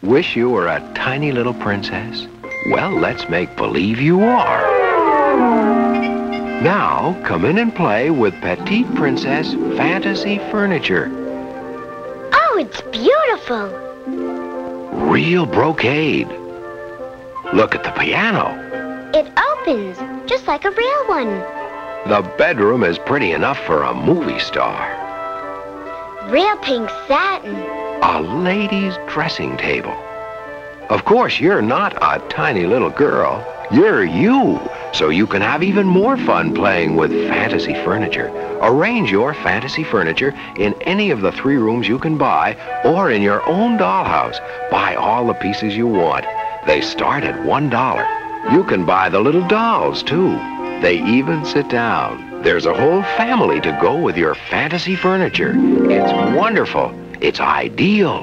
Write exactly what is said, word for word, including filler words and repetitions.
Wish you were a tiny little princess? Well, let's make believe you are. Now, come in and play with Petite Princess Fantasy Furniture. Oh, it's beautiful. Real brocade. Look at the piano. It opens, just like a real one. The bedroom is pretty enough for a movie star. Real pink satin. A lady's dressing table. Of course, you're not a tiny little girl. You're you, so you can have even more fun playing with fantasy furniture. Arrange your fantasy furniture in any of the three rooms you can buy or in your own dollhouse. Buy all the pieces you want. They start at one dollar. You can buy the little dolls, too. They even sit down. There's a whole family to go with your fantasy furniture. It's wonderful. It's ideal.